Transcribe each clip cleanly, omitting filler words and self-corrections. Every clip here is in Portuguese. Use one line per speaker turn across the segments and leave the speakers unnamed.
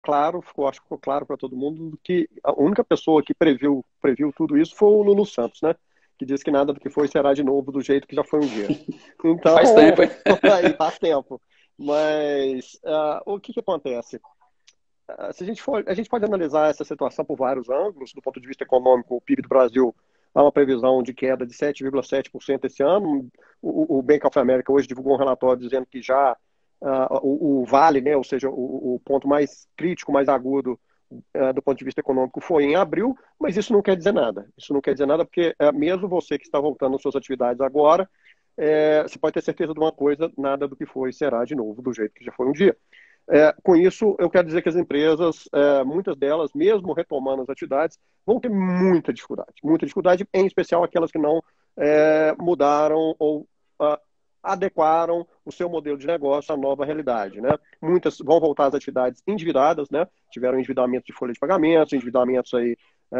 claro, acho que ficou claro para todo mundo que a única pessoa que previu tudo isso foi o Lulu Santos, né? Que disse que nada do que foi será de novo do jeito que já foi um dia.
Faz
Então,
tempo, hein?
aí faz tempo. Mas o que acontece? Se a gente pode analisar essa situação por vários ângulos. Do ponto de vista econômico, o PIB do Brasil há uma previsão de queda de 7,7% esse ano. O Bank of America hoje divulgou um relatório dizendo que já o vale, né, ou seja, o ponto mais crítico, mais agudo do ponto de vista econômico foi em abril, mas isso não quer dizer nada. Isso não quer dizer nada porque mesmo você que está voltando às suas atividades agora, você pode ter certeza de uma coisa: nada do que foi será de novo do jeito que já foi um dia. Com isso, eu quero dizer que as empresas, muitas delas, mesmo retomando as atividades, vão ter muita dificuldade, em especial aquelas que não mudaram ou adequaram o seu modelo de negócio à nova realidade, né? Muitas vão voltar às atividades endividadas, né? Tiveram endividamento de folha de pagamentos, endividamentos aí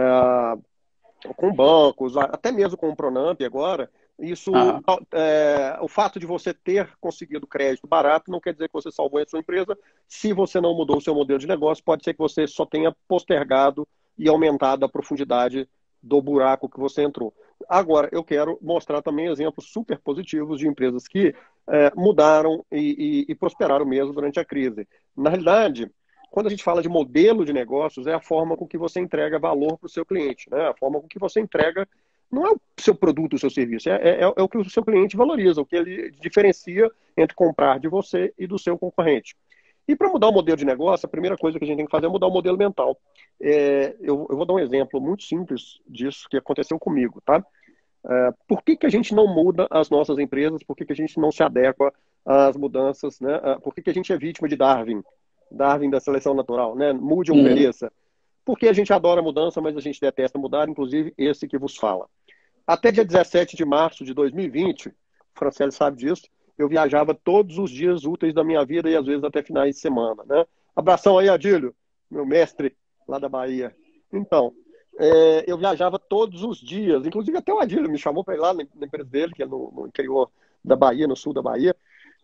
com bancos, até mesmo com o Pronamp agora. Isso,
Aham.
o fato de você ter conseguido crédito barato não quer dizer que você salvou a sua empresa. Se você não mudou o seu modelo de negócio, pode ser que você só tenha postergado e aumentado a profundidade do buraco que você entrou. Agora, eu quero mostrar também exemplos super positivos de empresas que mudaram e prosperaram mesmo durante a crise. Na realidade, quando a gente fala de modelo de negócios, é a forma com que você entrega valor para o seu cliente, né? A forma com que você entrega não é o seu produto, o seu serviço, é o que o seu cliente valoriza, o que ele diferencia entre comprar de você e do seu concorrente. E para mudar o modelo de negócio, a primeira coisa que a gente tem que fazer é mudar o modelo mental. Eu vou dar um exemplo muito simples disso que aconteceu comigo, tá? Por que a gente não muda as nossas empresas? Por que a gente não se adequa às mudanças, né? Por que a gente é vítima de Darwin? Darwin da seleção natural, né? Mude ou
Uhum.
pereça. Porque a gente adora mudança, mas a gente detesta mudar, inclusive esse que vos fala. Até dia 17 de março de 2020, o Franciele sabe disso, eu viajava todos os dias úteis da minha vida e às vezes até finais de semana, né? Abração aí, Adílio, meu mestre lá da Bahia. Então, eu viajava todos os dias, inclusive até o Adílio me chamou para ir lá na empresa dele, que é no interior da Bahia, no sul da Bahia.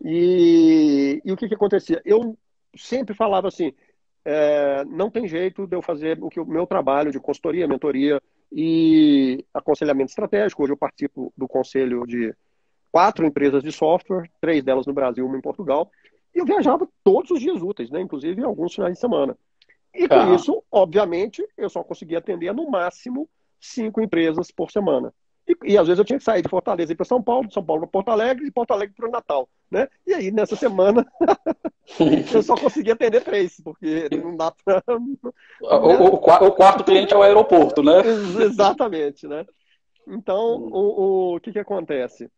E o que acontecia? Eu sempre falava assim: não tem jeito de eu fazer o meu trabalho de consultoria, mentoria e aconselhamento estratégico. Hoje eu participo do conselho de 4 empresas de software, 3 delas no Brasil, uma em Portugal, e eu viajava todos os dias úteis, né? Inclusive alguns finais de semana. E com
Aham.
isso, obviamente, eu só conseguia atender no máximo 5 empresas por semana. E às vezes eu tinha que sair de Fortaleza e ir para São Paulo, de São Paulo para Porto Alegre e de Porto Alegre para o Natal, né? E aí, nessa semana, eu só conseguia atender 3, porque não dá para... Né?
O quarto cliente é o aeroporto, né?
Exatamente, né? Então, o que acontece?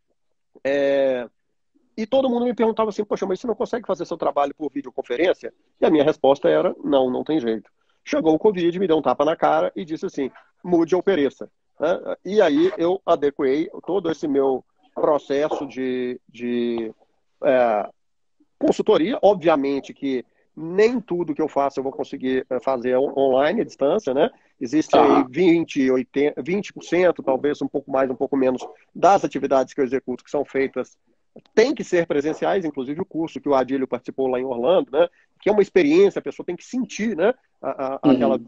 E todo mundo me perguntava assim: poxa, mas você não consegue fazer seu trabalho por videoconferência? E a minha resposta era: não, não tem jeito. Chegou o Covid, me deu um tapa na cara e disse assim: mude ou pereça. Né? E aí eu adequei todo esse meu processo de é, consultoria. Obviamente que nem tudo que eu faço eu vou conseguir fazer online, à distância, né? Existe aí
Aham.
20, 80, 20%, talvez um pouco mais, um pouco menos, das atividades que eu executo que são feitas tem que ser presenciais, inclusive o curso que o Adílio participou lá em Orlando, né? Que é uma experiência, a pessoa tem que sentir, né?
Uhum.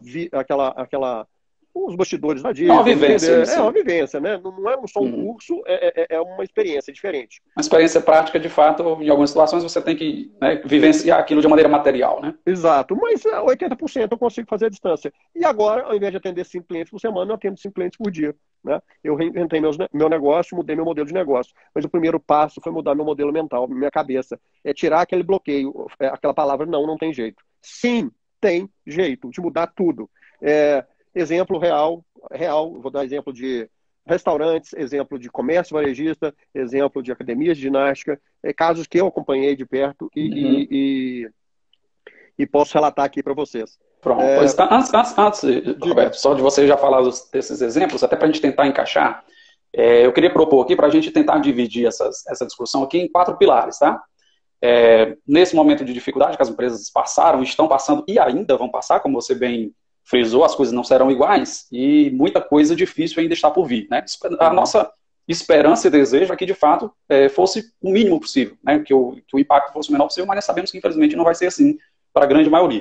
Os bastidores da
É uma
Disney,
vivência
entender.
em
É uma
si.
vivência, né? Não é só um
Uhum.
curso, é uma experiência diferente.
Uma experiência prática, de fato, em algumas situações você tem que, né,
E,
vivenciar aquilo de maneira material, né?
Exato, mas 80% eu consigo fazer à distância. E agora, ao invés de atender 5 clientes por semana, eu atendo 5 clientes por dia. Né? Eu reinventei meu negócio, mudei meu modelo de negócio. Mas o primeiro passo foi mudar meu modelo mental, minha cabeça. É tirar aquele bloqueio, aquela palavra não, não tem jeito. Sim, tem jeito de mudar tudo. É, exemplo real, vou dar exemplo de restaurantes, exemplo de comércio varejista, exemplo de academias de ginástica, casos que eu acompanhei de perto
Uhum.
e posso relatar aqui para vocês.
Pronto.
É,
Pois, antes,
diga.
Roberto, só de você já falar desses exemplos, até para a gente tentar encaixar, eu queria propor aqui para a gente tentar dividir essa discussão aqui em 4 pilares, tá? Nesse momento de dificuldade que as empresas passaram, estão passando e ainda vão passar, como você bem frisou, as coisas não serão iguais e muita coisa difícil ainda está por vir, né? A
Uhum.
nossa esperança e desejo é que, de fato, fosse o mínimo possível, né? Que o impacto fosse o menor possível, mas nós sabemos que, infelizmente, não vai ser assim para a grande maioria.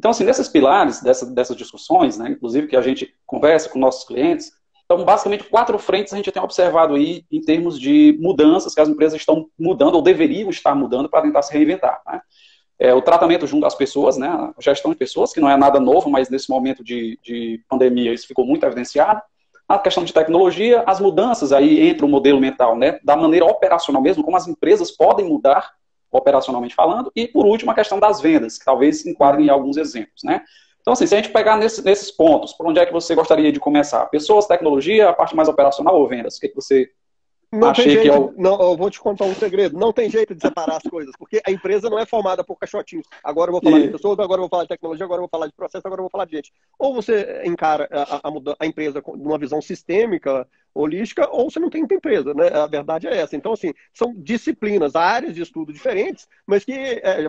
Então, assim, nesses pilares dessas discussões, né, inclusive que a gente conversa com nossos clientes, então, basicamente, 4 frentes a gente tem observado aí em termos de mudanças que as empresas estão mudando ou deveriam estar mudando para tentar se reinventar, né? O tratamento junto às pessoas, né, a gestão de pessoas, que não é nada novo, mas nesse momento de pandemia isso ficou muito evidenciado. A questão de tecnologia, as mudanças aí entre o modelo mental, né, da maneira operacional mesmo, como as empresas podem mudar operacionalmente falando, e por último a questão das vendas, que talvez enquadrem em alguns exemplos, né. Então, assim, se a gente pegar nesses pontos, por onde é que você gostaria de começar? Pessoas, tecnologia, a parte mais operacional ou vendas? O que você
Não tem
achei que é
jeito,
o...
não, eu vou te contar um segredo. Não tem jeito de separar as coisas, porque a empresa não é formada por caixotinhos. Agora eu vou falar de
E...
pessoas, agora eu vou falar de tecnologia, agora eu vou falar de processo, agora eu vou falar de gente. Ou você encara a empresa com uma visão sistêmica, holística, ou você não tem muita empresa, né? A verdade é essa. Então, assim, são disciplinas, áreas de estudo diferentes, mas que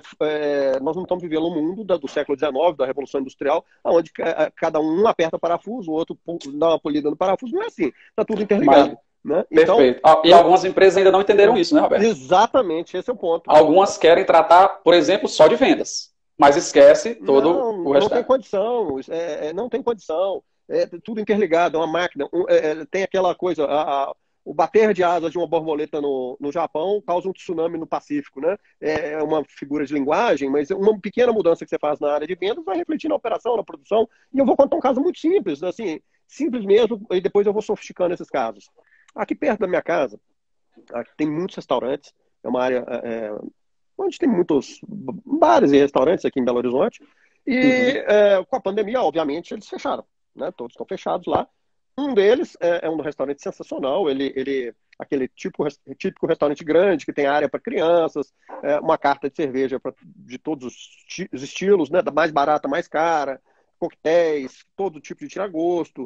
nós não estamos vivendo um mundo do século XIX, da Revolução Industrial, onde cada um aperta parafuso, o outro dá uma polida no parafuso. Não é assim. Está tudo interligado.
Mas...
Né? Então,
Perfeito. E algumas empresas ainda não entenderam isso, né, Roberto?
exatamente, esse é o ponto.
Algumas querem tratar, por exemplo, só de vendas, mas esquece todo
Não,
o
não tem
restante.
condição, não tem condição. É tudo interligado, é uma máquina. Tem aquela coisa, o bater de asas de uma borboleta no Japão causa um tsunami no Pacífico, né? É uma figura de linguagem, mas uma pequena mudança que você faz na área de vendas vai refletir na operação, na produção. E eu vou contar um caso muito simples, assim, simples mesmo, e depois eu vou sofisticando esses casos. Aqui perto da minha casa, aqui tem muitos restaurantes, é uma área onde tem muitos bares e restaurantes aqui em Belo Horizonte,
Uhum.
e com a pandemia, obviamente, eles fecharam, né? Todos estão fechados lá. Um deles é um restaurante sensacional, aquele típico restaurante grande, que tem área para crianças, uma carta de cerveja de todos os estilos, né? Da mais barata, mais cara, coquetéis, todo tipo de tiragosto,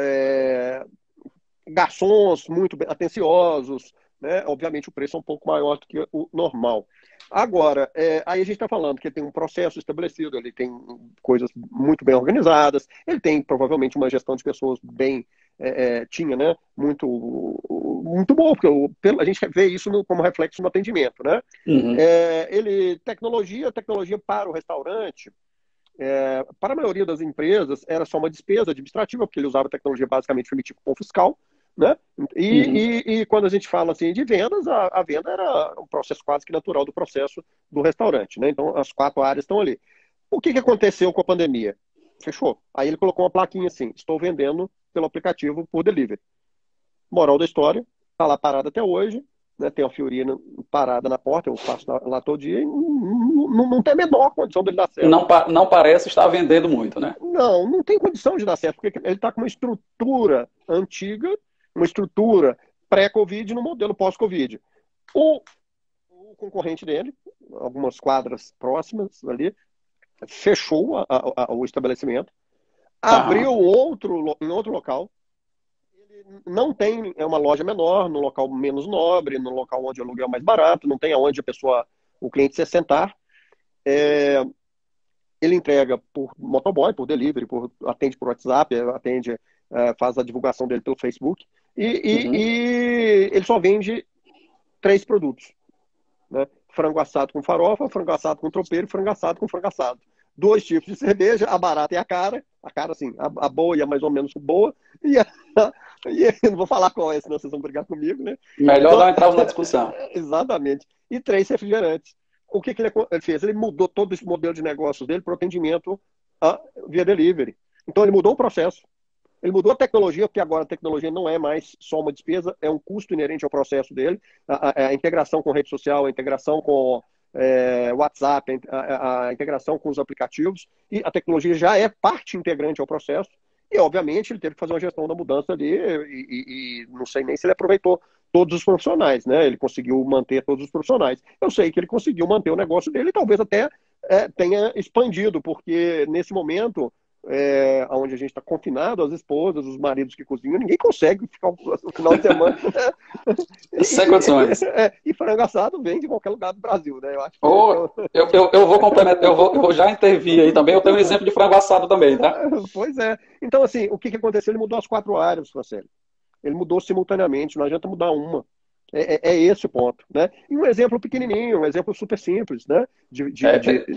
garçons muito atenciosos, né? Obviamente o preço é um pouco maior do que o normal. Agora, aí a gente está falando que ele tem um processo estabelecido, ele tem coisas muito bem organizadas, ele tem provavelmente uma gestão de pessoas bem, tinha, né? Muito bom, porque a gente vê isso como reflexo no atendimento, né?
Uhum.
Tecnologia para o restaurante, para a maioria das empresas, era só uma despesa administrativa, porque ele usava tecnologia basicamente para emitir cupom fiscal, né?
Uhum.
E quando a gente fala assim de vendas, a venda era um processo quase que natural do processo do restaurante, né? Então, as 4 áreas estão ali. O que aconteceu com a pandemia? Fechou. Aí ele colocou uma plaquinha assim: estou vendendo pelo aplicativo por delivery. Moral da história, está lá parado até hoje, né? Tem a Fiorina parada na porta, eu passo lá todo dia e não tem a menor condição dele dar certo.
Não parece estar vendendo muito, né?
Não tem condição de dar certo, porque ele está com uma estrutura antiga, uma estrutura pré-Covid no modelo pós-Covid. O concorrente dele, algumas quadras próximas ali, fechou o estabelecimento, abriu
Aham.
em outro local. Ele não tem uma loja menor, num local menos nobre, num local onde o aluguel é mais barato, não tem aonde o cliente se sentar. Ele entrega por motoboy, por delivery, atende por WhatsApp, faz a divulgação dele pelo Facebook.
Uhum.
E ele só vende 3 produtos, né? Frango assado com farofa, frango assado com tropeiro, frango assado com frango assado. 2 tipos de cerveja, a barata e a cara assim, a boa e a mais ou menos boa, e, eu não vou falar qual é, senão vocês vão brigar comigo, né?
Melhor
Então,
não entrarmos na discussão.
exatamente. E 3 refrigerantes. O que ele fez? Ele mudou todo esse modelo de negócios dele para o atendimento via delivery. Então, ele mudou o processo. Ele mudou a tecnologia, porque agora a tecnologia não é mais só uma despesa, é um custo inerente ao processo dele. A integração com rede social, a integração com WhatsApp, a integração com os aplicativos, e a tecnologia já é parte integrante ao processo. E, obviamente, ele teve que fazer uma gestão da mudança ali, e não sei nem se ele aproveitou todos os profissionais, né? Ele conseguiu manter todos os profissionais. Eu sei que ele conseguiu manter o negócio dele, e talvez até tenha expandido, porque nesse momento onde a gente está confinado, as esposas, os maridos que cozinham, ninguém consegue ficar o final de semana.
Sem condições.
E frango assado vem de qualquer lugar do Brasil, né? Eu acho que
Ou eu vou complementar, eu vou já intervir aí também. Eu tenho um exemplo de frango assado também, tá?
Pois é. Então, assim, o que aconteceu? Ele mudou as 4 áreas, Francélio. Ele mudou simultaneamente, não adianta mudar uma. É esse o ponto, né? E um exemplo pequenininho, um exemplo super simples, né?
É de,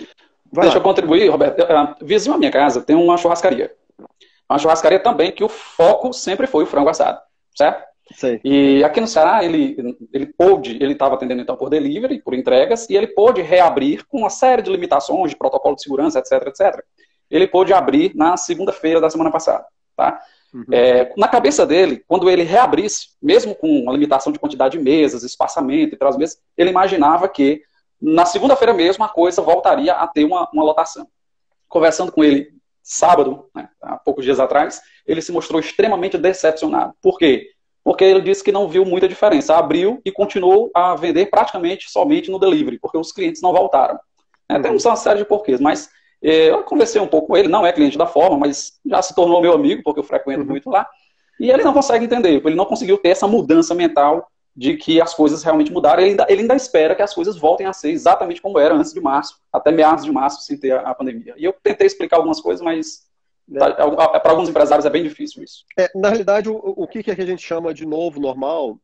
Vai
Deixa eu
lá.
contribuir, Roberto. Vizinho à minha casa tem uma churrascaria. Uma churrascaria também que o foco sempre foi o frango assado, certo?
Sei.
E aqui no Ceará, ele estava atendendo então por delivery, por entregas, e ele pôde reabrir com uma série de limitações, de protocolo de segurança, etc, etc. Ele pôde abrir na segunda-feira da semana passada, tá?
Uhum.
Na cabeça dele, quando ele reabrisse, mesmo com uma limitação de quantidade de mesas, espaçamento entre as mesas, ele imaginava que na segunda-feira mesmo a coisa voltaria a ter uma lotação. Conversando com ele sábado, né, há poucos dias atrás, ele se mostrou extremamente decepcionado. Por quê? Porque ele disse que não viu muita diferença. Abriu e continuou a vender praticamente somente no delivery, porque os clientes não voltaram. Tem uma série de porquês, mas eu conversei um pouco com ele, não é cliente da Forma, mas já se tornou meu amigo, porque eu frequento muito lá, e ele não consegue entender, ele não conseguiu ter essa mudança mental de que as coisas realmente mudaram, ele ainda espera que as coisas voltem a ser exatamente como era antes de março, até meados de março, sem ter a pandemia. E eu tentei explicar algumas coisas, mas para alguns empresários é bem difícil isso.
Na realidade, o que a gente chama de novo normal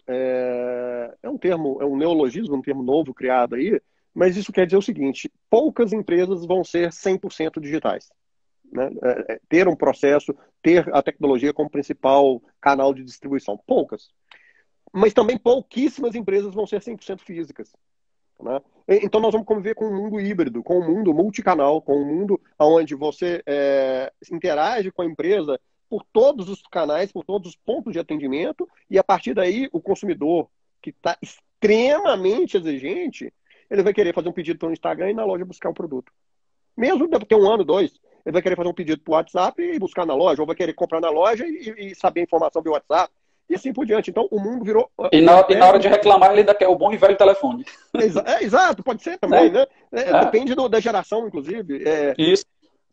é um termo, é um neologismo, um termo novo criado aí, mas isso quer dizer o seguinte: poucas empresas vão ser 100% digitais. Né? Ter um processo, ter a tecnologia como principal canal de distribuição. Poucas. Mas também pouquíssimas empresas vão ser 100% físicas. Né? Então nós vamos conviver com um mundo híbrido, com um mundo multicanal, com um mundo onde você interage com a empresa por todos os canais, por todos os pontos de atendimento, e a partir daí o consumidor, que está extremamente exigente, ele vai querer fazer um pedido pelo Instagram e na loja buscar o produto. Mesmo daqui a 1 ano, 2, ele vai querer fazer um pedido por WhatsApp e buscar na loja, ou vai querer comprar na loja e saber a informação via WhatsApp, e assim por diante. Então o mundo virou...
E na hora de reclamar, ele ainda quer o bom e velho telefone.
Exato, pode ser também, né? Depende da geração, inclusive.
Isso.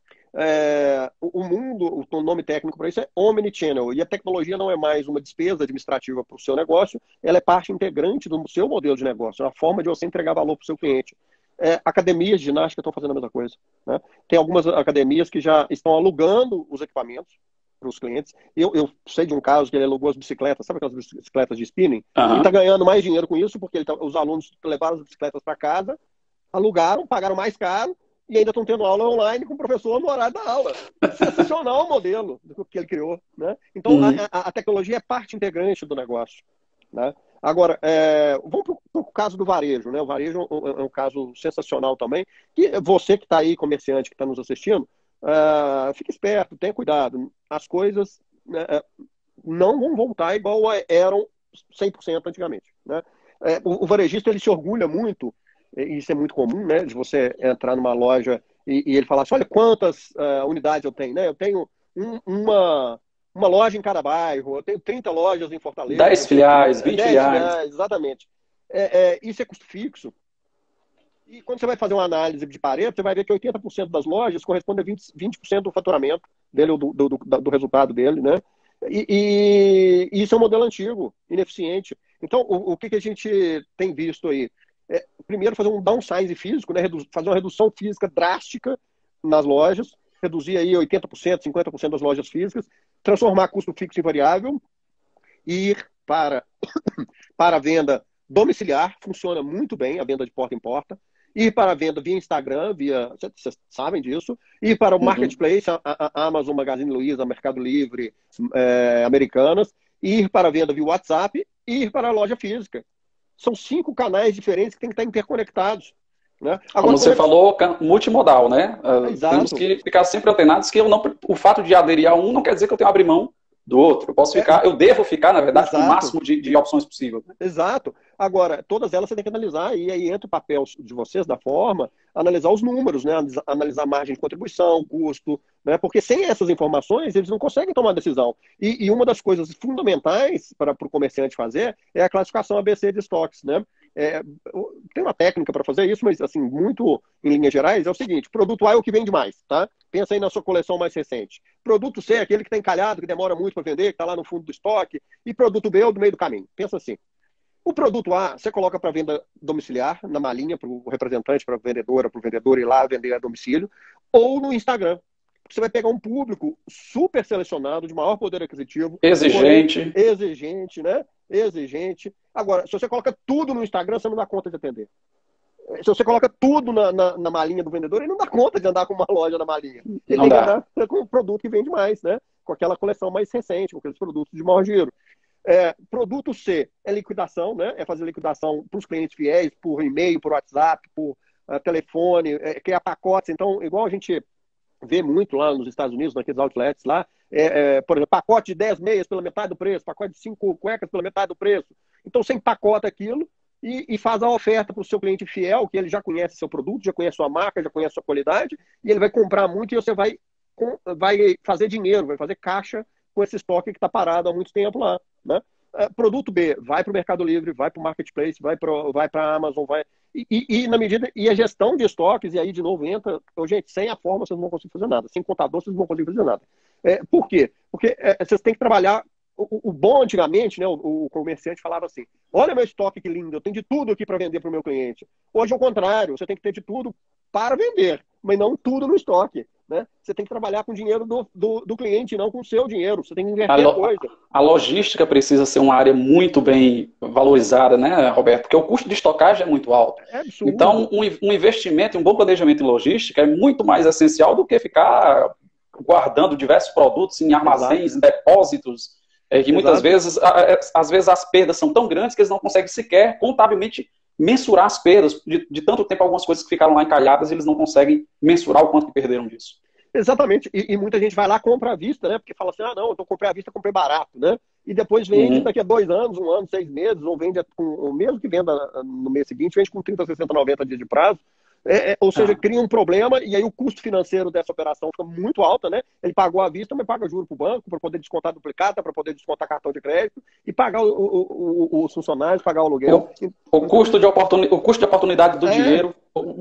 O mundo, o nome técnico para isso é Omnichannel, e a tecnologia não é mais uma despesa administrativa para o seu negócio, ela é parte integrante do seu modelo de negócio, é uma forma de você entregar valor para o seu cliente. Academias de ginástica estão fazendo a mesma coisa. Né? Tem algumas academias que já estão alugando os equipamentos para os clientes. Eu sei de um caso que ele alugou as bicicletas, sabe aquelas bicicletas de spinning? E está ganhando mais dinheiro com isso, porque os alunos levaram as bicicletas para casa, alugaram, pagaram mais caro, e ainda estão tendo aula online com o professor no horário da aula. Sensacional o modelo que ele criou. Né? Então, a tecnologia é parte integrante do negócio. Né? Agora, vamos para o caso do varejo. Né? O varejo é um caso sensacional também. Que você que está aí, comerciante que está nos assistindo, fique esperto, tenha cuidado. As coisas não vão voltar igual eram 100% antigamente. Né? O varejista ele se orgulha muito, e isso é muito comum, né, de você entrar numa loja e ele falar assim: olha quantas unidades eu tenho. Né? Eu tenho uma loja em cada bairro, eu tenho 30 lojas em Fortaleza.
10 filiais, 20 filiais.
Exatamente. Isso é custo fixo. E quando você vai fazer uma análise de Pareto, você vai ver que 80% das lojas corresponde a 20% do faturamento dele, ou do resultado dele. Né? E isso é um modelo antigo, ineficiente. Então, o que a gente tem visto aí? Primeiro, fazer um downsize físico, né? Fazer uma redução física drástica nas lojas, reduzir aí 80%, 50% das lojas físicas, transformar custo fixo em variável e ir para a venda domiciliar, funciona muito bem, a venda de porta em porta, ir para a venda via Instagram, vocês sabem disso, ir para o Marketplace, a Amazon, Magazine Luiza, Mercado Livre, Americanas, ir para a venda via WhatsApp e ir para a loja física. São 5 canais diferentes que têm que estar interconectados. Né? Agora,
como você falou, multimodal, né?
Exato.
Temos que ficar sempre antenados que o fato de aderir a um não quer dizer que eu tenho que abrir mão do outro. Eu devo ficar, na verdade, com o máximo de opções possível. Né?
Exato. Agora, todas elas você tem que analisar, e aí entra o papel de vocês, da Forma, analisar os números, né? Analisar a margem de contribuição, custo, né? Porque sem essas informações, eles não conseguem tomar decisão. E uma das coisas fundamentais para o comerciante fazer é a classificação ABC de estoques, né? Tem uma técnica para fazer isso, mas assim, muito em linhas gerais, é o seguinte: produto A é o que vende mais, tá? Pensa aí na sua coleção mais recente. Produto C é aquele que está encalhado, que demora muito para vender, que está lá no fundo do estoque, e produto B é o do meio do caminho. Pensa assim: o produto A você coloca para venda domiciliar, na malinha, para o representante, para a vendedora, para o vendedor ir lá vender a domicílio, ou no Instagram. Você vai pegar um público super selecionado, de maior poder aquisitivo.
Exigente.
Exigente, né? Exigente. Agora, se você coloca tudo no Instagram, você não dá conta de atender. Se você coloca tudo na malinha do vendedor, ele não dá conta de andar com uma loja na malinha. Ele
Não
tem que
dá.
andar com um produto que vende mais, né? Com aquela coleção mais recente, com aqueles produtos de maior giro. Produto C é liquidação, né? É fazer liquidação para os clientes fiéis, por e-mail, por WhatsApp, por telefone, criar pacotes. Então, igual a gente vê muito lá nos Estados Unidos, naqueles outlets lá, por exemplo, pacote de 10 meias pela metade do preço, pacote de 5 cuecas pela metade do preço. Então, você empacota aquilo e faz a oferta para o seu cliente fiel, que ele já conhece seu produto, já conhece sua marca, já conhece sua qualidade, e ele vai comprar muito e você vai fazer dinheiro, vai fazer caixa com esse estoque que está parado há muito tempo lá, né? Produto B, vai para o Mercado Livre, vai para o Marketplace, vai para a Amazon, vai... na medida... E a gestão de estoques, e aí de novo entra... Gente, sem a forma vocês não vão conseguir fazer nada. Sem contador vocês não vão conseguir fazer nada. Por quê? Porque vocês têm que trabalhar... O bom antigamente, né, o comerciante falava assim, olha meu estoque que lindo, eu tenho de tudo aqui para vender para o meu cliente. Hoje é o contrário, você tem que ter de tudo para vender, mas não tudo no estoque. Né? Você tem que trabalhar com o dinheiro do cliente, não com o seu dinheiro. Você tem que inverter a coisa.
A logística precisa ser uma área muito bem valorizada, né, Roberto? Porque o custo de estocagem é muito alto.
É absurdo.
Então, um investimento, um bom planejamento em logística é muito mais essencial do que ficar guardando diversos produtos em armazéns, em depósitos, que muitas vezes, às vezes as perdas são tão grandes que eles não conseguem sequer contabilmente mensurar as perdas. De tanto tempo, algumas coisas que ficaram lá encalhadas, eles não conseguem mensurar o quanto que perderam disso.
Exatamente. E muita gente vai lá compra à vista, né? Porque fala assim, não, eu comprei à vista, comprei barato, né? E depois vende daqui a 2 anos, 1 ano, 6 meses, ou vende o mesmo que venda no mês seguinte, vende com 30, 60, 90 dias de prazo. Ou seja, cria um problema e aí o custo financeiro dessa operação fica muito alta, né? Ele pagou à vista, mas paga juro para o banco para poder descontar duplicata, para poder descontar cartão de crédito e pagar os funcionários, pagar o aluguel.
O custo de oportunidade do dinheiro,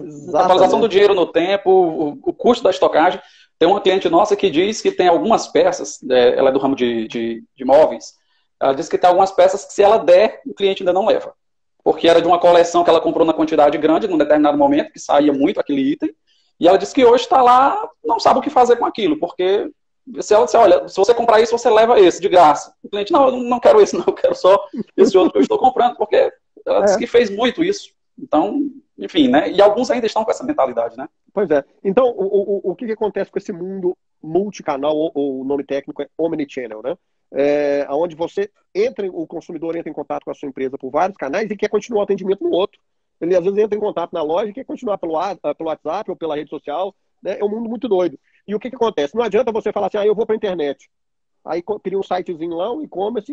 a atualização do dinheiro no tempo, o custo da estocagem. Tem uma cliente nossa que diz que tem algumas peças, ela é do ramo de móveis, ela diz que tem algumas peças que se ela der, o cliente ainda não leva. Porque era de uma coleção que ela comprou na quantidade grande, num determinado momento, que saía muito aquele item, e ela disse que hoje está lá, não sabe o que fazer com aquilo, porque se ela disser, olha, se você comprar isso, você leva esse, de graça. O cliente, não, eu não quero esse, não, eu quero só esse outro que eu estou comprando, porque ela disse que fez muito isso. Então, enfim, né? E alguns ainda estão com essa mentalidade, né?
Pois é. Então, o que acontece com esse mundo multicanal, ou o nome técnico é Omnichannel, né? Onde o consumidor entra em contato com a sua empresa por vários canais e quer continuar o atendimento no outro. Ele às vezes entra em contato na loja e quer continuar pelo WhatsApp ou pela rede social, né? É um mundo muito doido. E o que acontece? Não adianta você falar assim, eu vou para a internet. Aí cria um sitezinho lá, um e-commerce,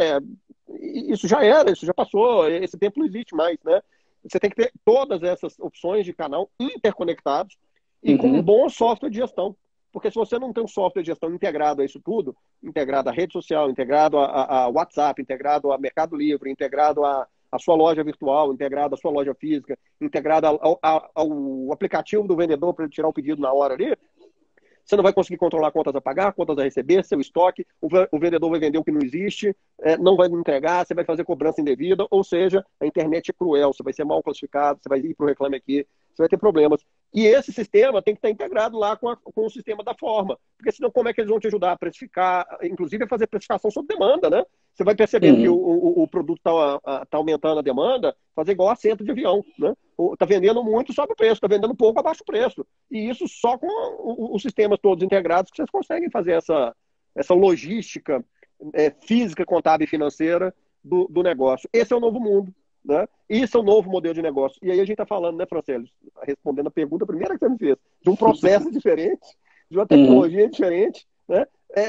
isso já era, isso já passou, esse tempo não existe mais, né? Você tem que ter todas essas opções de canal interconectados e com um bom software de gestão. Porque se você não tem um software de gestão integrado a isso tudo, integrado à rede social, integrado a WhatsApp, integrado a Mercado Livre, integrado a sua loja virtual, integrado à sua loja física, integrado ao aplicativo do vendedor para ele tirar o pedido na hora ali, você não vai conseguir controlar contas a pagar, contas a receber, seu estoque, o vendedor vai vender o que não existe, não vai entregar, você vai fazer cobrança indevida, ou seja, a internet é cruel, você vai ser mal classificado, você vai ir para o Reclame Aqui, você vai ter problemas. E esse sistema tem que estar integrado lá com o sistema da forma, porque senão como é que eles vão te ajudar a precificar, inclusive a fazer precificação sob demanda, né? Você vai percebendo que o produto está aumentando a demanda, fazer igual assento de avião, né? Está vendendo muito, sobe o preço, está vendendo pouco, abaixa o preço. E isso só com os sistemas todos integrados que vocês conseguem fazer essa logística física, contábil e financeira do negócio. Esse é o novo mundo, né? Isso é o novo modelo de negócio. E aí a gente está falando, né, Francelio, respondendo a pergunta primeira que você me fez, de um processo diferente, de uma tecnologia diferente, né?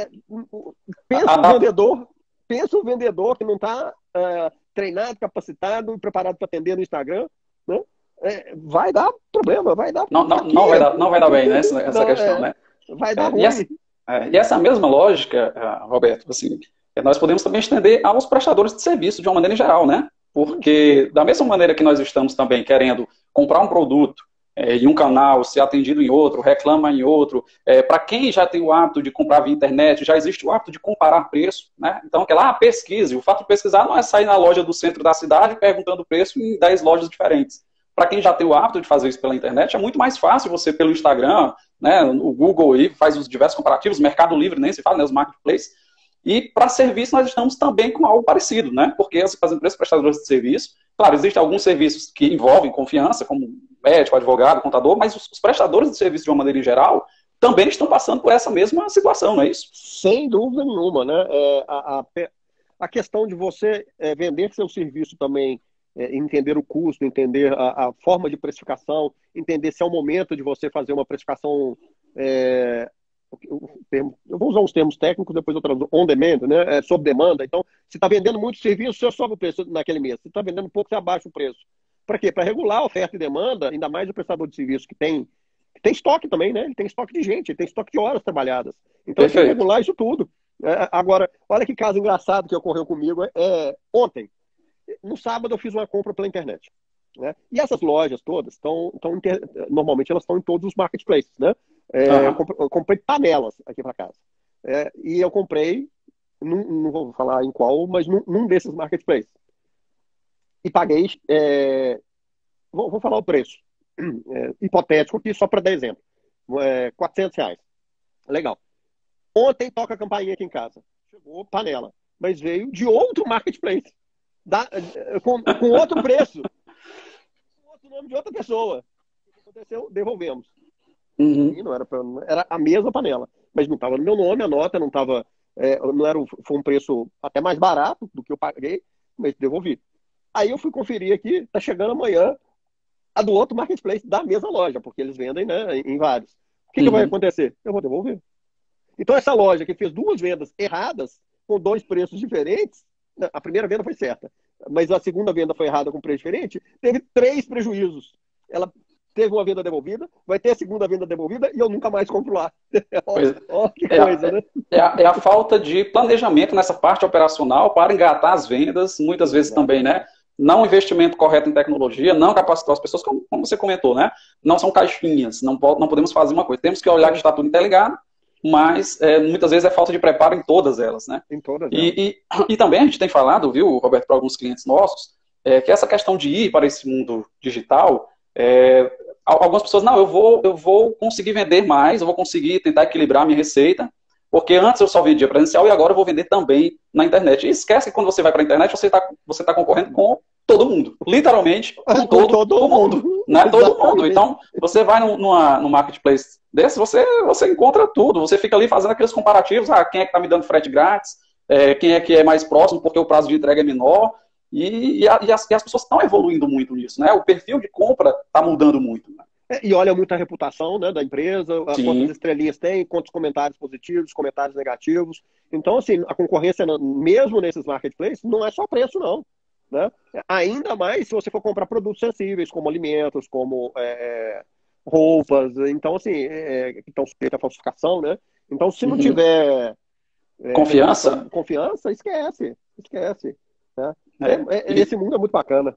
Pensa o vendedor que não está treinado, capacitado e preparado para atender no Instagram, né? Vai dar problema, vai dar...
Não vai dar bem, né, essa questão, né?
Vai dar ruim.
E essa mesma lógica, Roberto, assim, nós podemos também estender aos prestadores de serviço de uma maneira geral, né? Porque da mesma maneira que nós estamos também querendo comprar um produto em um canal, ser atendido em outro, reclama em outro, para quem já tem o hábito de comprar via internet, já existe o hábito de comparar preço, né? Então, pesquise. O fato de pesquisar não é sair na loja do centro da cidade perguntando o preço em 10 lojas diferentes. Para quem já tem o hábito de fazer isso pela internet, é muito mais fácil você, pelo Instagram, né, o Google aí faz os diversos comparativos, Mercado Livre nem se fala, né, os marketplaces, E para serviço nós estamos também com algo parecido, né? Porque as empresas prestadoras de serviço, claro, existem alguns serviços que envolvem confiança, como médico, advogado, contador, mas os prestadores de serviço de uma maneira em geral também estão passando por essa mesma situação, não é isso?
Sem dúvida nenhuma, né? A questão de você vender seu serviço também, entender o custo, entender a forma de precificação, entender se é o momento de você fazer uma precificação. Eu vou usar uns termos técnicos, depois eu traduzo on demand, né? Sob demanda. Então, se está vendendo muito serviço, você sobe o preço naquele mês. Se está vendendo pouco, você abaixa o preço. Para quê? Para regular a oferta e demanda, ainda mais o prestador de serviço que tem estoque também, né? Ele tem estoque de gente, ele tem estoque de horas trabalhadas. Então, ele tem que regular isso tudo. Agora, olha que caso engraçado que ocorreu comigo. Ontem, no sábado, eu fiz uma compra pela internet. Né? E essas lojas todas normalmente elas estão em todos os marketplaces, né? Eu comprei panelas aqui para casa. E eu comprei, não vou falar em qual, mas num desses marketplaces. E paguei, vou falar o preço, hipotético aqui, só para dar exemplo. R$ 400. Legal. Ontem toca a campainha aqui em casa. Chegou panela, mas veio de outro marketplace, com outro preço. O nome de outra pessoa. O que aconteceu? Devolvemos. E não era a mesma panela, mas não estava no meu nome, a nota não estava, foi um preço até mais barato do que eu paguei, mas devolvi. Aí eu fui conferir aqui, tá chegando amanhã a do outro marketplace da mesma loja, porque eles vendem, né, em vários. O que vai acontecer? Eu vou devolver. Então essa loja que fez 2 vendas erradas, com 2 preços diferentes, a primeira venda foi certa, mas a segunda venda foi errada com preço diferente, teve 3 prejuízos. Ela teve uma venda devolvida, vai ter a segunda venda devolvida e eu nunca mais compro lá. Que coisa, né?
É a falta de planejamento nessa parte operacional para engatar as vendas, muitas vezes também, né? Não investimento correto em tecnologia, não capacitar as pessoas, como você comentou, né? Não são caixinhas, não podemos fazer uma coisa. Temos que olhar que está tudo interligado, mas muitas vezes é falta de preparo em todas elas, né?
Em todas elas.
E também a gente tem falado, viu, Roberto, para alguns clientes nossos, que essa questão de ir para esse mundo digital, algumas pessoas, não, eu vou conseguir vender mais, eu vou conseguir tentar equilibrar a minha receita, porque antes eu só vendia presencial e agora eu vou vender também na internet. E esquece que quando você vai para a internet, você tá concorrendo com todo mundo. Literalmente, com todo mundo. Né? Todo mundo. Então, você vai no marketplace desse, você encontra tudo. Você fica ali fazendo aqueles comparativos. Quem é que está me dando frete grátis? Quem é que é mais próximo porque o prazo de entrega é menor? E as pessoas estão evoluindo muito nisso. Né? O perfil de compra está mudando muito. Né?
E olha muito a reputação, né, da empresa, quantas estrelinhas tem, quantos comentários positivos, comentários negativos. Então, assim, a concorrência, mesmo nesses marketplaces, não é só preço, não. Né? Ainda mais se você for comprar produtos sensíveis, como alimentos, como roupas. Então, assim, que estão sujeitos à falsificação, né? Então, se não tiver confiança, esquece. Né? Esse mundo é muito bacana,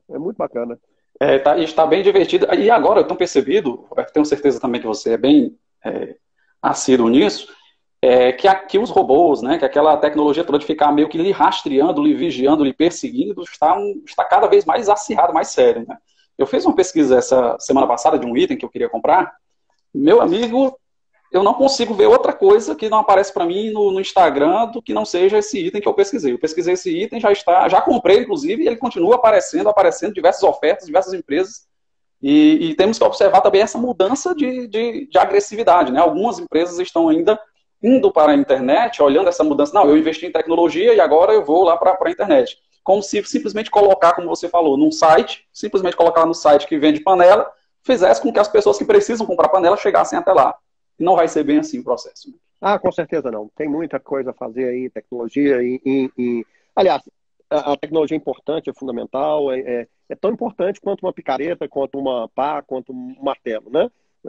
Está bem divertido. E agora eu tenho percebido, Roberto, tenho certeza também que você é bem assíduo nisso, que os robôs, né, que aquela tecnologia toda de ficar meio que lhe rastreando, lhe vigiando, lhe perseguindo, está cada vez mais acirrado, mais sério. Né? Eu fiz uma pesquisa essa semana passada de um item que eu queria comprar. Meu amigo, eu não consigo ver outra coisa que não aparece para mim no Instagram do que não seja esse item que eu pesquisei. Eu pesquisei esse item, já comprei, inclusive, e ele continua aparecendo diversas ofertas, diversas empresas. E temos que observar também essa mudança de agressividade. Né? Algumas empresas estão ainda indo para a internet, olhando essa mudança. Não, eu investi em tecnologia e agora eu vou lá para a internet. Como se simplesmente colocar, como você falou, num site, simplesmente colocar no site que vende panela, fizesse com que as pessoas que precisam comprar panela chegassem até lá. Não vai ser bem assim o processo.
Com certeza não. Tem muita coisa a fazer aí em tecnologia. Aliás, a tecnologia é importante, é fundamental, é tão importante quanto uma picareta, quanto uma pá, quanto um martelo, né?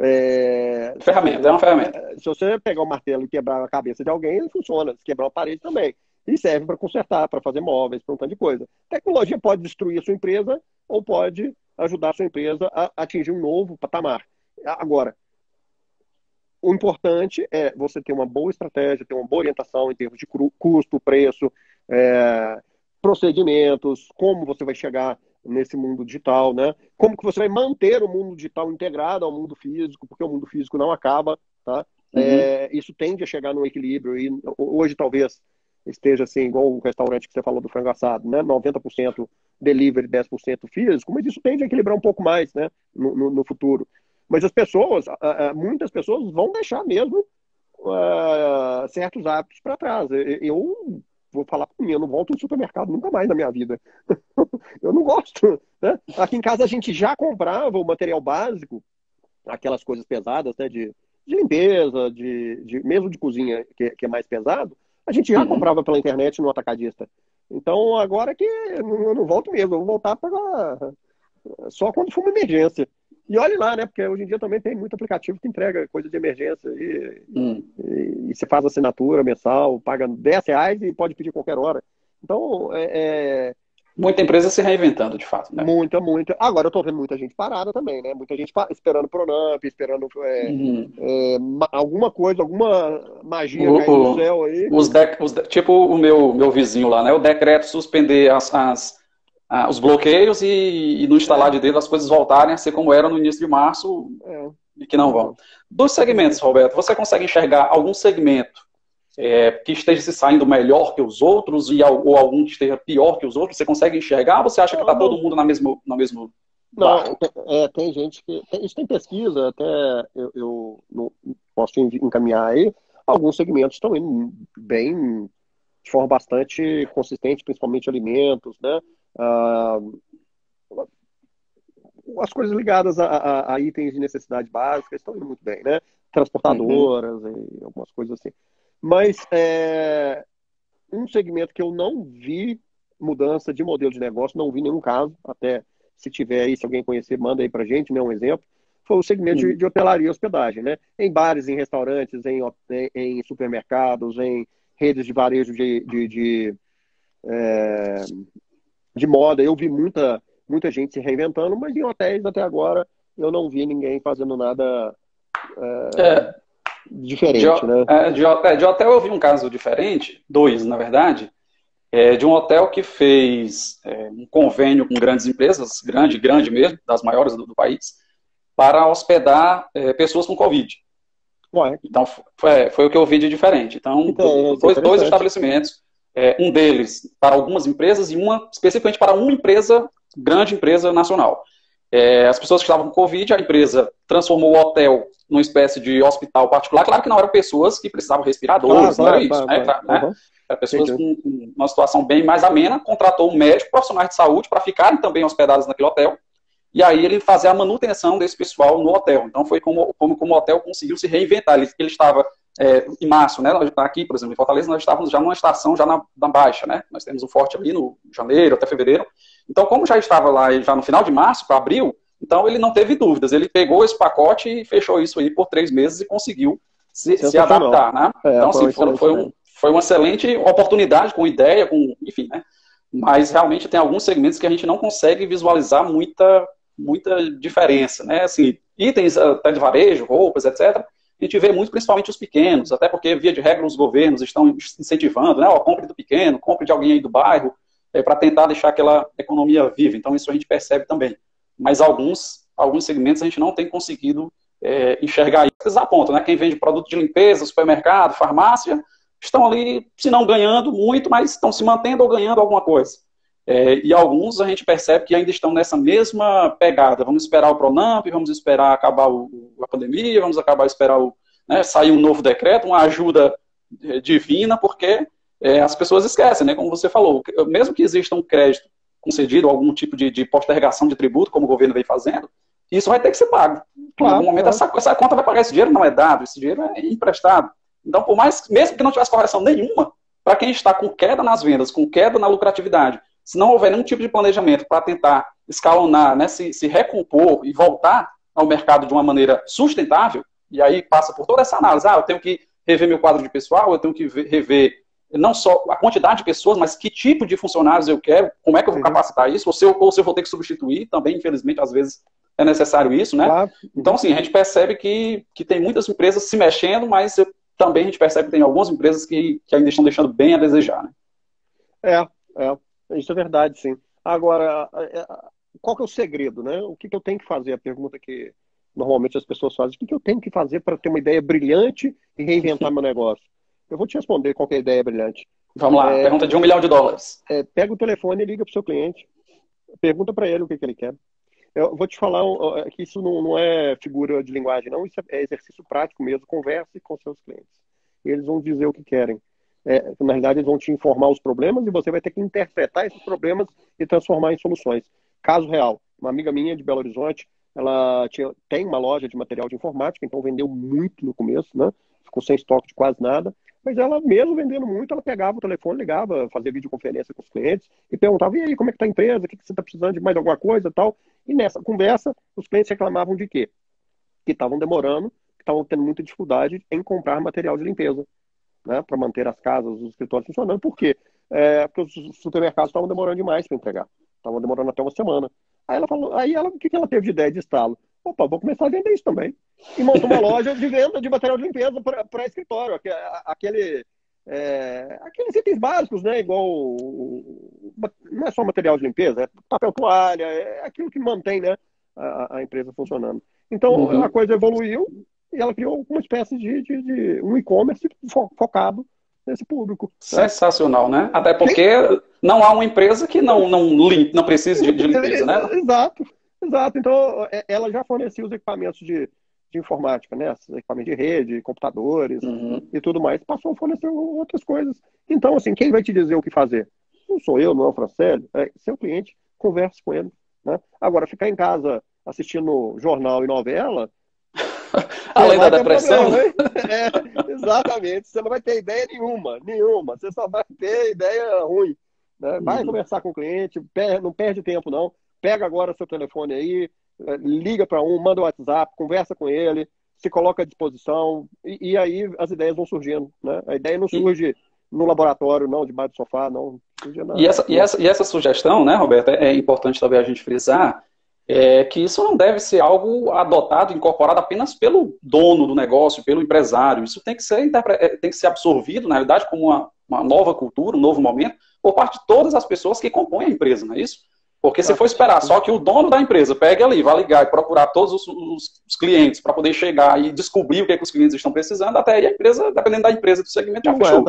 É uma ferramenta.
Se você pegar o martelo e quebrar a cabeça de alguém, ele funciona. Se quebrar uma parede também. E serve para consertar, para fazer móveis, para um tanto de coisa. Tecnologia pode destruir a sua empresa ou pode ajudar a sua empresa a atingir um novo patamar. Agora, o importante é você ter uma boa estratégia, ter uma boa orientação em termos de custo, preço, procedimentos, como você vai chegar nesse mundo digital, né? Como que você vai manter o mundo digital integrado ao mundo físico, porque o mundo físico não acaba, tá? Isso tende a chegar num equilíbrio e hoje talvez esteja assim, igual o restaurante que você falou do frango assado, né? 90% delivery, 10% físico, mas isso tende a equilibrar um pouco mais, né? No futuro. Mas as pessoas, muitas pessoas vão deixar mesmo certos hábitos para trás. Eu vou falar por mim, eu não volto no supermercado nunca mais na minha vida. Eu não gosto, né? Aqui em casa a gente já comprava o material básico, aquelas coisas pesadas, né? De limpeza, mesmo de cozinha, que é mais pesado, a gente já
Uhum.
comprava pela internet no atacadista. Então agora que eu não volto mesmo, eu vou voltar para só quando for uma emergência. E olhe lá, né? Porque hoje em dia também tem muito aplicativo que entrega coisa de emergência.
Uhum.
E você faz assinatura mensal, paga R$ 10 e pode pedir qualquer hora. Então,
Muita empresa se reinventando, de fato, né?
muita, muita. Agora eu tô vendo muita gente parada também, né? Muita gente esperando Pronamp, esperando
Uhum.
alguma coisa, alguma magia
O,
cair do
o-
céu aí.
tipo o meu vizinho lá, né? O decreto suspender os bloqueios e no instalar
É,
de dedo as coisas voltarem a ser como eram no início de março
é,
e que não vão.
então,
Dos segmentos, Roberto, você consegue enxergar algum segmento que esteja se saindo melhor que os outros ou algum que esteja pior que os outros? Você consegue enxergar ou você acha que está
não,
todo
não,
mundo no mesmo
não,
barco?
tem gente que. Isso tem pesquisa, até eu não posso encaminhar aí. Alguns segmentos estão indo bem, de forma bastante consistente, principalmente alimentos, né? Ah, as coisas ligadas a itens de necessidade básica estão indo muito bem, né?
Uhum.
Transportadoras e algumas coisas assim. Mas um segmento que eu não vi mudança de modelo de negócio, não vi nenhum caso, até se tiver aí, se alguém conhecer, manda aí pra gente, né, um exemplo, foi o segmento
Uhum.
de hotelaria e hospedagem, né? Em bares, em restaurantes, em supermercados, em redes de varejo de moda. Eu vi muita gente se reinventando, mas em hotéis até agora eu não vi ninguém fazendo nada
É, de,
diferente, né?
de hotel eu vi um caso diferente, dois, na verdade, de um hotel que fez um convênio com grandes empresas, grande mesmo, das maiores do país, para hospedar pessoas com Covid.
Ué,
Então, foi o que eu vi de diferente. Então,
então, é
dois
interessante.
estabelecimentos, um deles para algumas empresas e uma especificamente para uma empresa, grande empresa nacional. As pessoas que estavam com Covid, a empresa transformou o hotel numa espécie de hospital particular. Claro que não eram pessoas que precisavam
Claro,
respiradores, não era
claro,
isso,
claro,
né?
claro. Uhum,
Eram pessoas
entendi.
com uma situação bem mais amena, contratou um médico, profissionais de saúde para ficarem também hospedados naquele hotel e aí ele fazia a manutenção desse pessoal no hotel. Então foi como o hotel conseguiu se reinventar. Ele estava em março, né? Aqui, por exemplo, em Fortaleza, nós estávamos já numa estação já na baixa, né? Nós temos um forte ali no janeiro até fevereiro. Então, como já estava lá já no final de março para abril, então ele não teve dúvidas. Ele pegou esse pacote e fechou isso aí por 3 meses e conseguiu se
Sensacional.
adaptar, né? Então,
Foi uma
assim,
excelente ideia.
foi uma excelente oportunidade, com ideia, enfim, né? Mas realmente tem alguns segmentos que a gente não consegue visualizar muita diferença, né? Assim, itens até de varejo, roupas, etc. A gente vê muito, principalmente os pequenos, até porque, via de regra, os governos estão incentivando, né? Ó, compre do pequeno, compre de alguém aí do bairro, para tentar deixar aquela economia viva. Então, isso a gente percebe também. Mas alguns segmentos a gente não tem conseguido enxergar isso. Eles apontam, né? Quem vende produto de limpeza, supermercado, farmácia, estão ali, se não ganhando muito, mas estão se mantendo ou ganhando alguma coisa. E alguns a gente percebe que ainda estão nessa mesma pegada. Vamos esperar o Pronamp, vamos esperar acabar a pandemia, vamos acabar esperar sair um novo decreto, uma ajuda divina, porque as pessoas esquecem, né? Como você falou, mesmo que exista um crédito concedido, algum tipo de postergação de tributo, como o governo vem fazendo, isso vai ter que ser pago. Em algum
Claro,
momento
claro.
essa conta vai pagar. Esse dinheiro não é dado, esse dinheiro é emprestado. Então, por mais, mesmo que não tivesse correção nenhuma, para quem está com queda nas vendas, com queda na lucratividade, se não houver nenhum tipo de planejamento para tentar escalonar, né, se recompor e voltar ao mercado de uma maneira sustentável, e aí passa por toda essa análise. Eu tenho que rever meu quadro de pessoal, eu tenho que rever não só a quantidade de pessoas, mas que tipo de funcionários eu quero, como é que eu vou
Uhum,
capacitar isso, ou se eu vou ter que substituir, também, infelizmente, às vezes é necessário isso, né?
claro.
Então,
Uhum.
assim, a gente percebe que tem muitas empresas se mexendo, mas também a gente percebe que tem algumas empresas que ainda estão deixando bem a desejar, né?
É, isso é verdade, sim. Agora, qual que é o segredo, né? O que eu tenho que fazer? A pergunta que normalmente as pessoas fazem. O que eu tenho que fazer para ter uma ideia brilhante e reinventar meu negócio? Eu vou te responder qual que é a ideia brilhante.
Vamos lá, pergunta de US$ 1 milhão.
Pega o telefone e liga para o seu cliente. Pergunta para ele o que ele quer. Eu vou te falar que isso não é figura de linguagem, não. Isso é exercício prático mesmo. Converse com seus clientes. Eles vão dizer o que querem. Na realidade, eles vão te informar os problemas e você vai ter que interpretar esses problemas e transformar em soluções. Caso real, uma amiga minha de Belo Horizonte, ela tem uma loja de material de informática, então vendeu muito no começo, né? Ficou sem estoque de quase nada. Mas ela, mesmo vendendo muito, ela pegava o telefone, ligava, fazia videoconferência com os clientes e perguntava, e aí, como é que está a empresa? O que você está precisando de mais alguma coisa e tal? E nessa conversa, os clientes reclamavam de quê? Que estavam demorando, que estavam tendo muita dificuldade em comprar material de limpeza, né, para manter as casas, os escritórios funcionando. Por quê? Porque os supermercados estavam demorando demais para entregar. Estavam demorando até uma semana. Aí ela falou, o que ela teve de ideia de estalo? Opa, vou começar a vender isso também. E montou uma loja de venda de material de limpeza para escritório. Aqueles itens básicos, né? Igual. Não é só material de limpeza, é papel toalha, é aquilo que mantém, né, a empresa funcionando. Então, a coisa evoluiu e ela criou uma espécie de um e-commerce focado nesse público.
Sensacional, né? Até porque não há uma empresa que não precise de limpeza, né?
Exato. Então, ela já fornecia os equipamentos de informática, né? Equipamentos de rede, computadores e tudo mais. Passou a fornecer outras coisas. Então, assim, quem vai te dizer o que fazer? Não sou eu, não é o Francélio. É seu cliente, converse com ele. Né? Agora, ficar em casa assistindo jornal e novela...
Além da depressão?
Problema, né? Exatamente. Você não vai ter ideia nenhuma. Você só vai ter ideia ruim. Né? Vai conversar com o cliente, não perde tempo, não. Pega agora seu telefone aí, liga para manda um WhatsApp, conversa com ele, se coloca à disposição, e aí as ideias vão surgindo. Né? A ideia não surge no laboratório, não, debaixo do sofá, não.
E essa sugestão, né, Roberto, é importante talvez a gente frisar, que isso não deve ser algo adotado, incorporado apenas pelo dono do negócio, pelo empresário. Isso tem que ser absorvido, na realidade, como uma nova cultura, um novo momento, por parte de todas as pessoas que compõem a empresa, não é isso? Porque se for esperar só que o dono da empresa pegue ali, vai ligar e procurar todos os clientes para poder chegar e descobrir o que os clientes estão precisando, até aí a empresa, dependendo da empresa, do segmento, já fechou.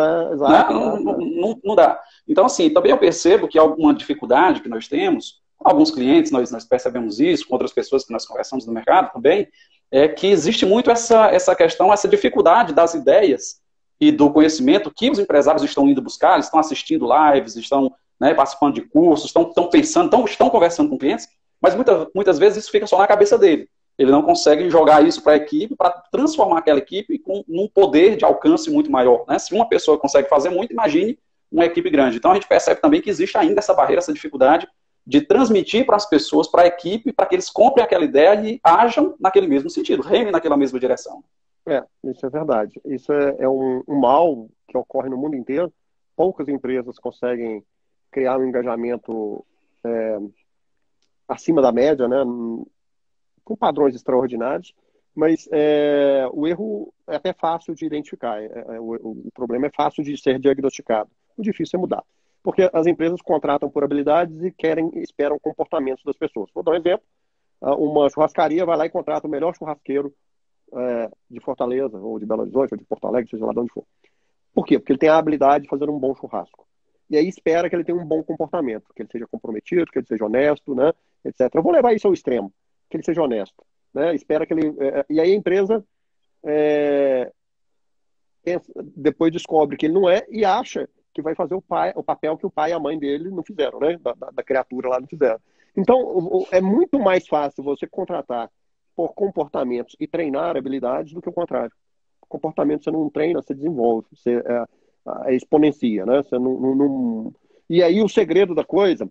Não dá. Então, assim, também eu percebo que alguma dificuldade que nós temos, alguns clientes, nós percebemos isso, com outras pessoas que nós conversamos no mercado também, é que existe muito essa questão, essa dificuldade das ideias e do conhecimento que os empresários estão indo buscar, estão assistindo lives, estão participando de cursos, estão pensando, estão conversando com clientes, mas muitas vezes isso fica só na cabeça dele. Ele não consegue jogar isso para a equipe, para transformar aquela equipe num poder de alcance muito maior. Né? Se uma pessoa consegue fazer muito, imagine uma equipe grande. Então a gente percebe também que existe ainda essa barreira, essa dificuldade de transmitir para as pessoas, para a equipe, para que eles comprem aquela ideia e ajam naquele mesmo sentido, remem naquela mesma direção.
Isso é verdade. Isso é um mal que ocorre no mundo inteiro. Poucas empresas conseguem criar um engajamento acima da média, né, com padrões extraordinários, mas o erro é até fácil de identificar. O problema é fácil de ser diagnosticado. O difícil é mudar. Porque as empresas contratam por habilidades e esperam comportamentos das pessoas. Vou dar um exemplo. Uma churrascaria vai lá e contrata o melhor churrasqueiro de Fortaleza, ou de Belo Horizonte, ou de Porto Alegre, seja lá de onde for. Por quê? Porque ele tem a habilidade de fazer um bom churrasco. E aí espera que ele tenha um bom comportamento, que ele seja comprometido, que ele seja honesto, né, etc. Eu vou levar isso ao extremo, que ele seja honesto. Né? Espera que ele... E aí a empresa depois descobre que ele não é e acha que vai fazer o papel que o pai e a mãe dele não fizeram, né? Da criatura lá não fizeram. Então, é muito mais fácil você contratar por comportamentos e treinar habilidades do que o contrário. Comportamento você não treina, você desenvolve, você exponencia, né? Você não... E aí o segredo da coisa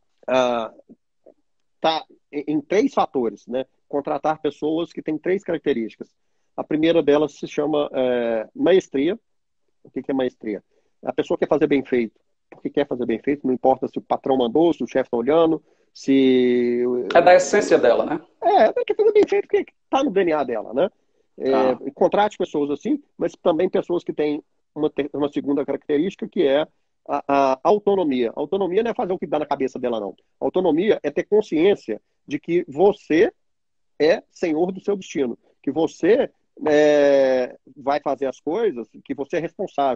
está em 3 fatores, né? Contratar pessoas que têm 3 características. A primeira delas se chama maestria. O que é maestria? A pessoa quer fazer bem feito. Porque quer fazer bem feito, não importa se o patrão mandou, se o chefe está olhando, se...
É da essência dela, né?
Quer fazer bem feito porque está no DNA dela, né? Contrate pessoas assim, mas também pessoas que têm uma segunda característica, que é a autonomia. A autonomia não é fazer o que dá na cabeça dela, não. A autonomia é ter consciência de que você é senhor do seu destino, que você vai fazer as coisas, que você é responsável.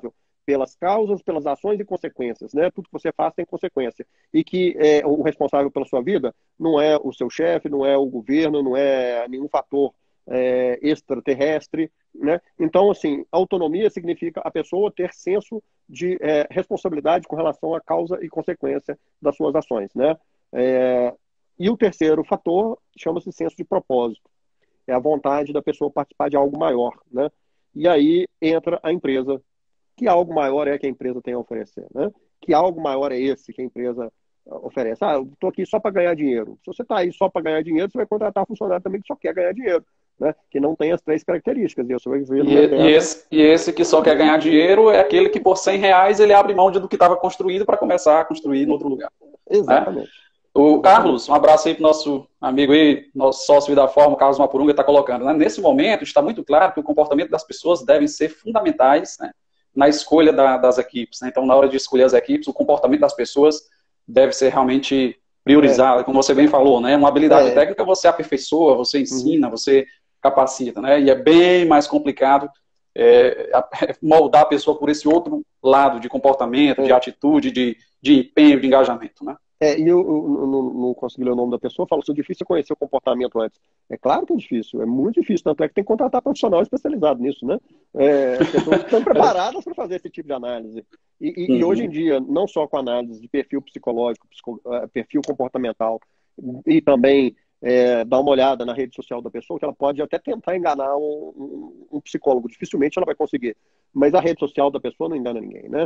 pelas causas, pelas ações e consequências, né? Tudo que você faz tem consequência. E que o responsável pela sua vida não é o seu chefe, não é o governo, não é nenhum fator extraterrestre, né? Então, assim, autonomia significa a pessoa ter senso de responsabilidade com relação à causa e consequência das suas ações, né? E o terceiro fator chama-se senso de propósito. É a vontade da pessoa participar de algo maior, né? E aí entra a empresa. Que algo maior é que a empresa tem a oferecer, né? Que algo maior é esse que a empresa oferece? Eu estou aqui só para ganhar dinheiro. Se você está aí só para ganhar dinheiro, você vai contratar funcionário também que só quer ganhar dinheiro, né? Que não tem as três características. E você vai ver no mercado.
E esse que só quer ganhar dinheiro é aquele que por R$ 100 ele abre mão do que estava construído para começar a construir em outro lugar.
Exatamente.
Né? O Carlos, um abraço aí para o nosso amigo aí, nosso sócio da Forma, Carlos Mapurunga, está colocando. Né? Nesse momento, está muito claro que o comportamento das pessoas devem ser fundamentais, né, na escolha das equipes. Né? Então, na hora de escolher as equipes, o comportamento das pessoas deve ser realmente priorizado, como você bem falou. Né? Uma habilidade técnica você aperfeiçoa, você ensina, você capacita. Né? E é bem mais complicado moldar a pessoa por esse outro lado de comportamento, de atitude, de empenho, de engajamento. Né?
E eu não consegui ler o nome da pessoa, falo assim, difícil conhecer o comportamento antes. É claro que é difícil, é muito difícil, tanto é que tem que contratar profissional especializado nisso, né? As pessoas estão preparadas para fazer esse tipo de análise. E hoje em dia, não só com análise de perfil psicológico, perfil comportamental, e também dar uma olhada na rede social da pessoa, que ela pode até tentar enganar um psicólogo, dificilmente ela vai conseguir. Mas a rede social da pessoa não engana ninguém, né?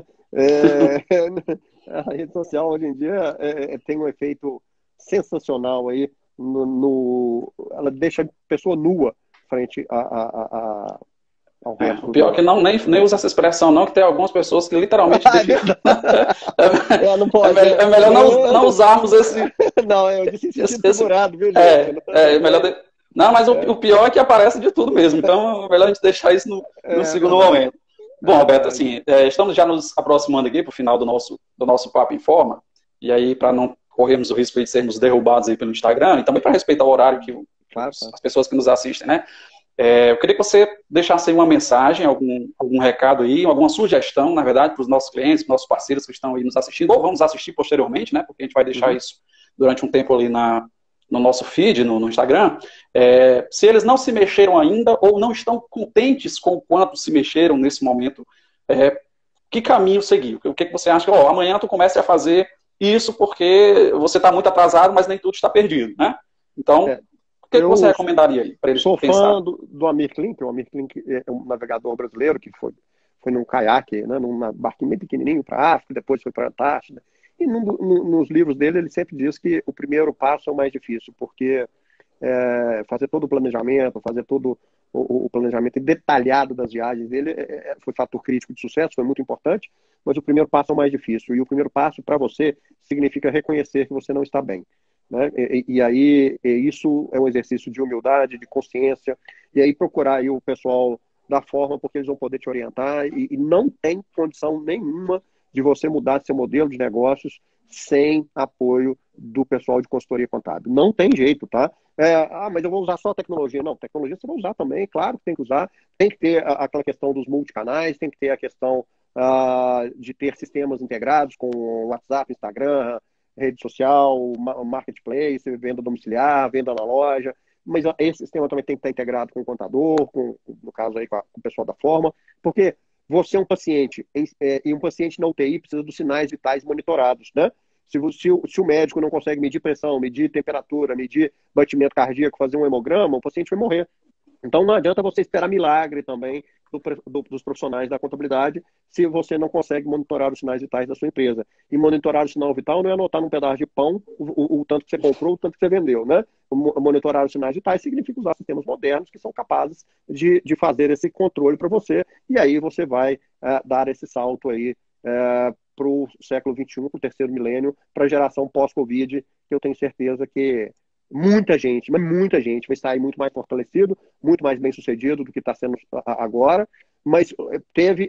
A rede social hoje em dia tem um efeito sensacional aí ela deixa a pessoa nua frente ao resto.
O pior é que nem usa essa expressão não, que tem algumas pessoas que literalmente
não pode,
é melhor não usarmos esse...
Não, eu disse sentido figurado, viu, gente?
Melhor... Não, mas o pior é que aparece de tudo mesmo, então é melhor a gente deixar isso no segundo momento. Bom, Alberto, assim, estamos já nos aproximando aqui para o final do nosso Papo em Forma, e aí para não corrermos o risco de sermos derrubados aí pelo Instagram, e também para respeitar o horário que as pessoas que nos assistem, né? Eu queria que você deixasse aí uma mensagem, algum recado aí, alguma sugestão, na verdade, para os nossos clientes, para os nossos parceiros que estão aí nos assistindo, ou vamos assistir posteriormente, né? Porque a gente vai deixar isso durante um tempo ali no nosso feed, no Instagram. Se eles não se mexeram ainda ou não estão contentes com o quanto se mexeram nesse momento, que caminho seguir? O que você acha? Amanhã tu comece a fazer isso porque você está muito atrasado, mas nem tudo está perdido, né? Então, o que você recomendaria aí para eles pensarem?
Sou fã do Amir Klink. O Amir Klink é um navegador brasileiro que foi num caiaque, né, num barquinho bem pequenininho para a África, depois foi para a Antártida. E nos livros dele, ele sempre diz que o primeiro passo é o mais difícil, porque fazer todo o planejamento, fazer todo o planejamento detalhado das viagens dele foi fator crítico de sucesso, foi muito importante, mas o primeiro passo é o mais difícil. E o primeiro passo para você significa reconhecer que você não está bem. Né? E aí isso é um exercício de humildade, de consciência, e aí procurar aí o pessoal da Forma, porque eles vão poder te orientar, e não tem condição nenhuma de você mudar seu modelo de negócios sem apoio do pessoal de consultoria contábil. Não tem jeito, tá? Mas eu vou usar só tecnologia. Não, tecnologia você vai usar também, claro que tem que usar. Tem que ter aquela questão dos multicanais, tem que ter a questão de ter sistemas integrados com WhatsApp, Instagram, rede social, marketplace, venda domiciliar, venda na loja. Mas esse sistema também tem que estar integrado com o contador, no caso aí com o pessoal da Forma, porque você é um paciente, e um paciente na UTI precisa dos sinais vitais monitorados, né? Se o médico não consegue medir pressão, medir temperatura, medir batimento cardíaco, fazer um hemograma, o paciente vai morrer. Então não adianta você esperar milagre também dos profissionais da contabilidade se você não consegue monitorar os sinais vitais da sua empresa. E monitorar o sinal vital não é anotar num pedaço de pão o tanto que você comprou, o tanto que você vendeu, né? Monitorar os sinais vitais significa usar sistemas modernos que são capazes de fazer esse controle para você, e aí você vai dar esse salto aí para o século XXI, para o terceiro milênio, para a geração pós-Covid, que eu tenho certeza que muita gente, mas muita gente vai sair muito mais fortalecido, muito mais bem sucedido do que está sendo agora, mas teve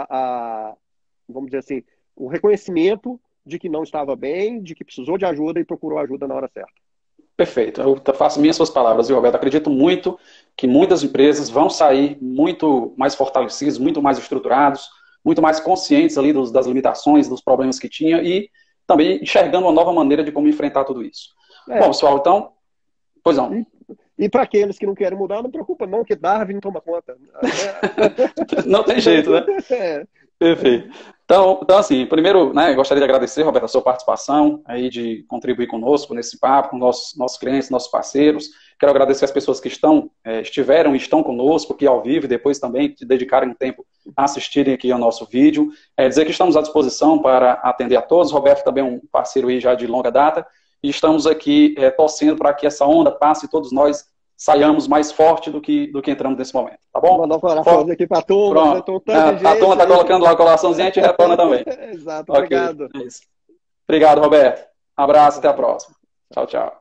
vamos dizer assim, o reconhecimento de que não estava bem, de que precisou de ajuda e procurou ajuda na hora certa.
Perfeito, eu faço minhas suas palavras, viu, Roberto? Acredito muito que muitas empresas vão sair muito mais fortalecidas, muito mais estruturados, muito mais conscientes ali das limitações, dos problemas que tinha e também enxergando uma nova maneira de como enfrentar tudo isso. Bom, pessoal, então, pois não.
E para aqueles que não querem mudar, não preocupa não, que Darwin toma conta.
Não tem jeito, né? Perfeito. Então, assim, primeiro, né, gostaria de agradecer, Roberto, a sua participação, aí de contribuir conosco nesse papo, com nossos clientes, nossos parceiros. Quero agradecer as pessoas que estiveram e estão conosco aqui ao vivo e depois também de dedicarem um tempo a assistirem aqui ao nosso vídeo. Dizer que estamos à disposição para atender a todos. Roberto também é um parceiro aí já de longa data. E estamos aqui torcendo para que essa onda passe e todos nós saiamos mais forte do que entramos nesse momento, tá bom?
Mandar um coração aqui para a turma.
A turma está colocando lá o coraçãozinho, a gente retorna também.
Exato, obrigado.
Okay, é isso. Obrigado, Roberto. Abraço, até a próxima. Tchau, tchau.